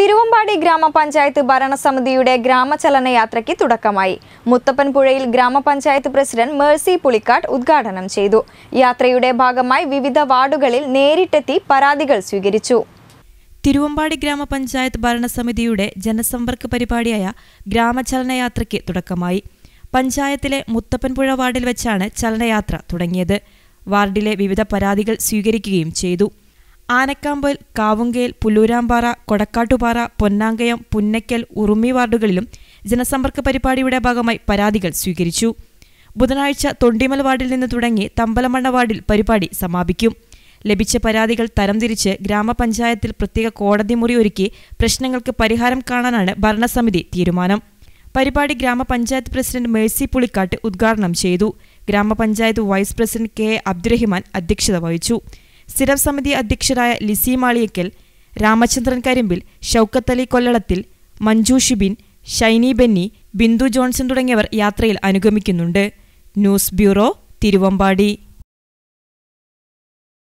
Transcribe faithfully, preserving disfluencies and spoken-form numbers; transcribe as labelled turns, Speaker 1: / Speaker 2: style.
Speaker 1: തിരുവമ്പാടി ഗ്രാമപഞ്ചായത്ത് ഭരണസമിതിയുടെ ഗ്രാമചലനയാത്രയ്ക്ക് തുടക്കമായി. മുത്തപ്പൻപുഴയിൽ ഗ്രാമപഞ്ചായത്ത് പ്രസിഡന്റ് മേഴ്സി പുളിക്കാട്ട് ഉദ്ഘാടനം ചെയ്തു. യാത്രയുടെ ഭാഗമായി വിവിധ വാർഡുകളിൽ നേരിട്ടെത്തി പരാതികൾ സ്വീകരിച്ചു.
Speaker 2: തിരുവമ്പാടി ഗ്രാമപഞ്ചായത്ത് ഭരണസമിതിയുടെ ജനസമ്പർക്ക പരിപാടിയായ ഗ്രാമചലനയാത്രയ്ക്ക് തുടക്കമായി. പഞ്ചായത്തിലെ മുത്തപ്പൻപുഴ വാർഡിൽ വെച്ചാണ് ചലനയാത്ര തുടങ്ങിയത്. വാർഡിലെ വിവിധ പരാതികൾ സ്വീകരിക്കുകയും ചെയ്തു. ആനക്കാമ്പൽ, കാവുങ്കേൽ, പുല്ലൂരാമ്പാറ, കൊടക്കാട്ടുപാറ, പൊന്നാങ്കയം, പുന്നക്കൽ, ഉറുമി വാർഡുകളിലും ജനസമ്പർക്ക പരിപാടിയുടെ ഭാഗമായി പരാതികൾ സ്വീകരിച്ചു. ബുധനാഴ്ച തൊണ്ടിമൽ വാർഡിൽ നിന്ന് തുടങ്ങി തമ്പലമണ്ണ വാർഡിൽ പരിപാടി സമാപിക്കും. ലഭിച്ച പരാതികൾ തരംതിരിച്ച് ഗ്രാമപഞ്ചായത്തിൽ പ്രത്യേക കോടതി മുറി ഒരുക്കി പ്രശ്നങ്ങൾക്ക് പരിഹാരം കാണാനാണ് ഭരണസമിതി തീരുമാനം. പരിപാടി ഗ്രാമപഞ്ചായത്ത് പ്രസിഡന്റ് മേഴ്സി പുളിക്കാട്ട് ഉദ്ഘാടനം ചെയ്തു. ഗ്രാമപഞ്ചായത്ത് vice president K A Abdurahiman അധ്യക്ഷത വഹിച്ചു. സ്ഥിരം സമിതി അധ്യക്ഷരായ ലിസി മാളിയക്കൽ, രാമചന്ദ്രൻ കരിമ്പിൽ, ഷൗക്കത്ത് അലി കൊല്ലളത്തിൽ, മഞ്ജു ഷിബിൻ, ഷൈനി ബെന്നി, ബിന്ദു ജോൺസൺ തുടങ്ങിയവർ യാത്രയിൽ അനുഗമിക്കുന്നുണ്ട്. News bureau, Thiruvambady.